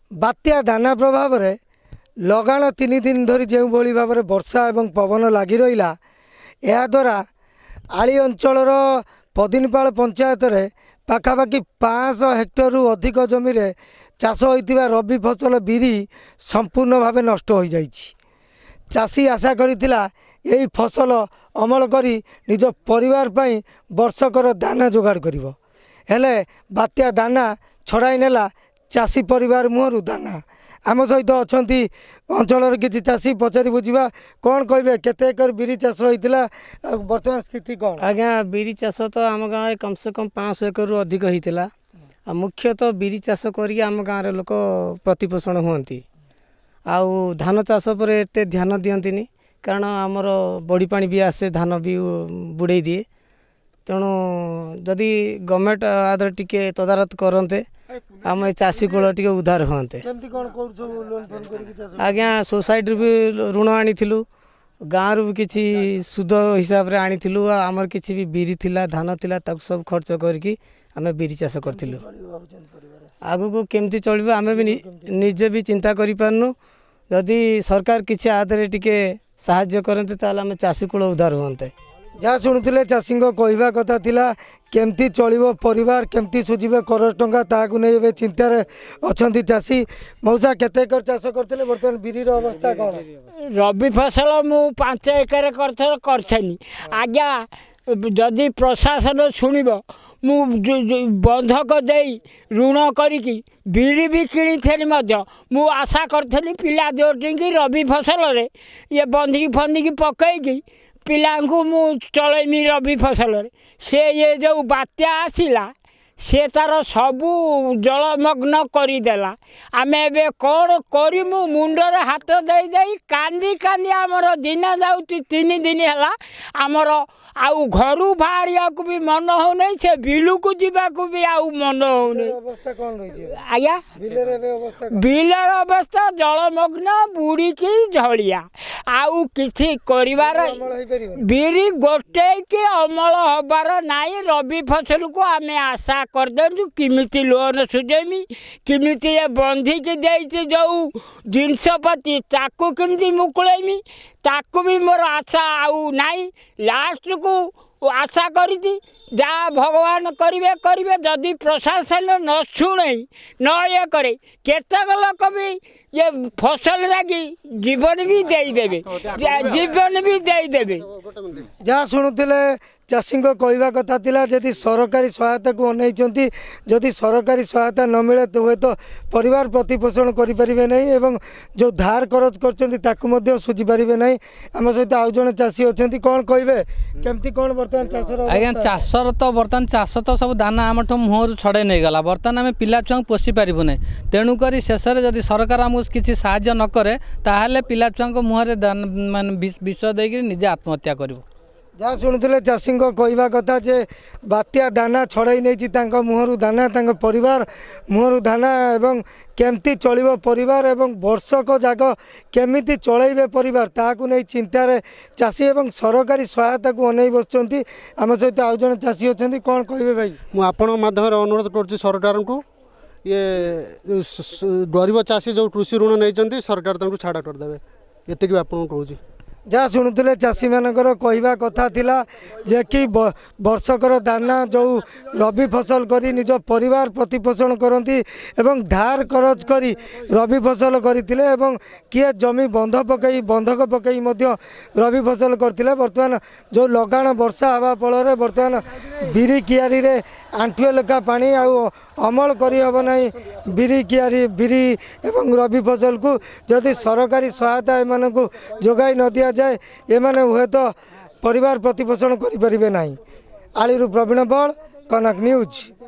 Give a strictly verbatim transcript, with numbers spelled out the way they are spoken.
बात्या दाना प्रभाव में लगाण तीन दिन धरी जो भाई भाव में वर्षा एवं पवन लगी रहा यह द्वारा आली अंचल पदिनी पाल पंचायत रे पाखापाखि पाँच हेक्टर रु अधिक जमी रे चाष होइतिबा रबी फसल बिरी संपूर्ण भाव नष्ट हो जाइछि। चाषी आशा करितिला यही फसल अमल करी निज परिवार पई वर्षकर दाना जोगाड़ करिवो हेले बात्या दाना छड़ाई नेला चाषी परिवार मुहरु दाना। आम सहित अछंती अंचल किसी चाषी पचारि बुझा कौन कहे केते एकर बिरी चाष होइतिला वर्तमान स्थिति कौन? आज्ञा बिरी चाष तो आम गाँव में कम से कम पाँच एकर रु अधिक होइतिला। मुख्यतः बिरी चाष करी आम गाँव लोक प्रतिपोषण हुंती आउ धान चाष पर एते ध्यान दियंतिनी कारण आमर बड़ी पानी भी आसे धान भी बुड़े दिए तेणु जदि गवर्नमेंट आदर टिके तदारत करते आम चाषी कूल टे उद्धार हाँते। आज्ञा सोसाइटी भी ऋण आनी गाँव रू भी किसी सुध हिसाब से आनी आमर किसी भी बिरी थिला धान थिला ताक सब खर्च करके आम बिरी चाष करूँ। आगु को केमती चलो आम भी निजे भी चिंता करूँ जदि सरकार किसी आदरे टिके साहाय्य करते ताले आम चाषी कूल उद्धार हाँते। जहाँ शुणुले चाषी कहवा कथा थिला केमती चलो परिवार केमती सुझे कर टंका ताकू नहीं चिंतार अच्छा चाषी। मौसा केते एकर चाष करते बर्तमान बिरी अवस्था कौन? रबी फसल मु पांच एकर करथनी आज्ञा जदि प्रशासन शुणव मु बंधक दे ऋण करी बिरी भी किनी मु आशा करी पिला जोटी रबी फसल रे ये बंधिकी फंदिकी पकईकी पिला मु चलैमी रबी फसल रे से ये जो बात्या आसिला से तार सबू जलमग्न करदेला। आम ए कौन करूँ मुंडर हाथ दे दे कांदी कांदी आमर दिन जाऊँ तीन दिन है आमर आउ घर बाहरिया को भी मन हो नहीं से बिलू को जीवा को भी आउ मन हो नहीं। आज्ञा बिलर अवस्था जलमग्न बुड़ी की झलिया आउ किसी करिवार बिरी गोटे कि अमल हबार नाई रबी फसल को आम आशा करदेनु किमिति लोन सुझेमी किमिति ये बंधिकी देइछि जो जिनसपाती ताकू किमिति मुकुलेमी ताकू भी मोर आशा आउ नाई। लास्ट को आशा करी जहाँ भगवान करिवे करिवे जदि प्रशासन न शुणे न ये करे केतक लोक भी ये फसल लगी जीवन भी देदेवे जीवन भी देदेवे। जहाँ शुणुले चाषी कहवा कथा थिला जदि सरकारी सहायता को अनैछंती जदि सरकारी सहायता न मिले तो हे तो परिवार प्रतिपोषण करें नहीं एवं जो धार करज कर सुझी पारे नहीं। आम सहित आउ जन चाषी अच्छा कौन कहे केमती कौन बर्तमान चाष आज्ञा चाषर तो बर्तमान चाष तो सब दाना आम मुहर छड़े नहीं गला बर्तमान आम पिला छुआ पोषी पारू ना तेणुक शेष में जदि सरकार आमको किसी साहाय्य न करे ताहले पिला छुआ मुहर मान विष देकर निजे आत्महत्या कर। जहाँ शुणुले चाषी कहवा कथा जे बात्या दाना छड़ाई नहीं मुहरु दाना परिवार मुहरु दाना एवं केमती चलो परिवार एवं वर्षक जाक केमिति चलैबे परिवार ताकू नहीं चिंतार चाषी एवं सरकारी सहायता को अनै बसचंती। आम सहित आउ जन चाषी अच्छा कौन कहे भाई मुझे आपण माध्यम अनुरोध कर सरकार को ये गरीब चाषी जो कृषि ऋण नहीं सरकार छाड़ करदे ये कहूँ। जहाँ शुणुले चाषी मानकर कहवा कथा थिला जे कि वर्षकर दाना जो रबी फसल करी निज परिवार प्रतिपोषण करती एवं धार करज करी रबी फसल करथिले एवं किए जमी बंध पकई बंधक पकई मध्य रबी फसल करथिले। वर्तमान जो लगाण वर्षा हवा फल बर्तमान बिरी कियारी रे आंठुए लेखा पानी आउ अमल करी हब नहीं बिरी कियारी बिरी एवं रबी फसल को जदि सरकारी सहायता एमान को जोगाई न दिया जाए एमाने हुए तो परिवार प्रतिपोषण करि परिबे नहीं। आलिरु प्रवीण बल कनक न्यूज।